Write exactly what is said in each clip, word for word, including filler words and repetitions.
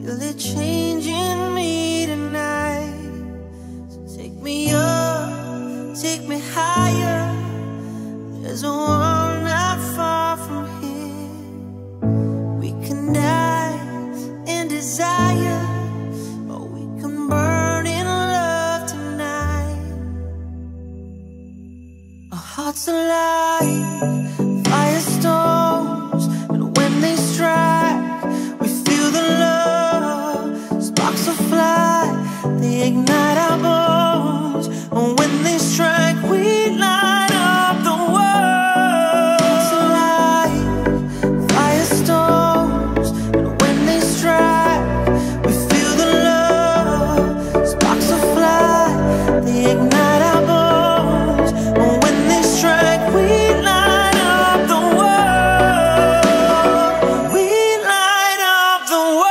feel it changing me tonight. So take me up, take me higher. There's a world not far from here. We can die in desire, or we can burn in love tonight. Our hearts alive, firestorms, and when they strike, we feel the love. Sparks will fly, they ignite our bones, and when they strike, we light up the world. Hearts alive, firestorms, and when they strike, we feel the love. Sparks will fly, they ignite our bones, and when they strike, we light up the world. We light up the world.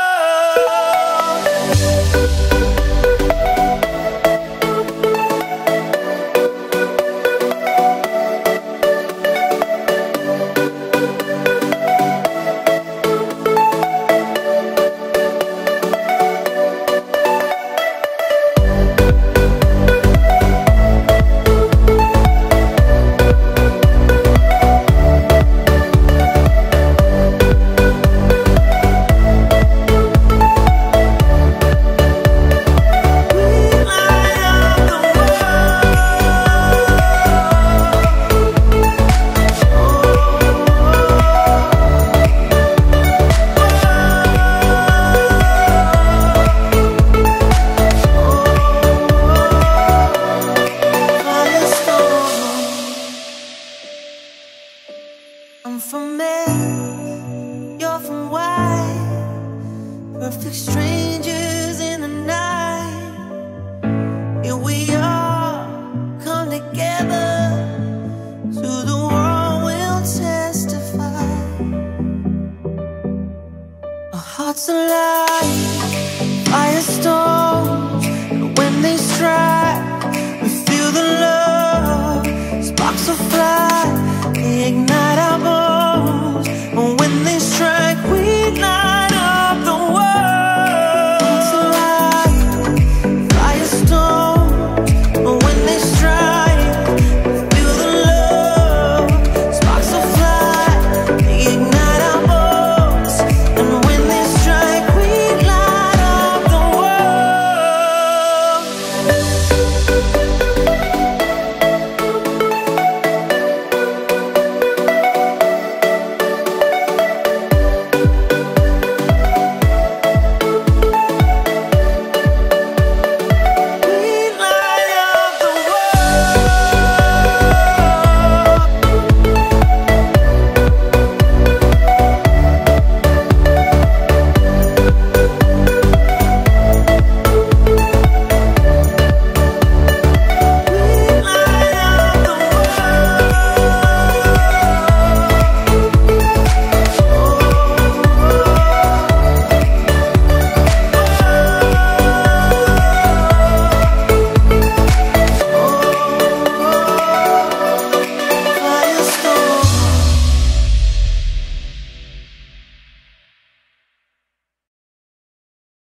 I'm from Earth, you're from Y. Perfect strangers in the night. Here we are, come together. To the world we'll testify. Our hearts alive, firestorm.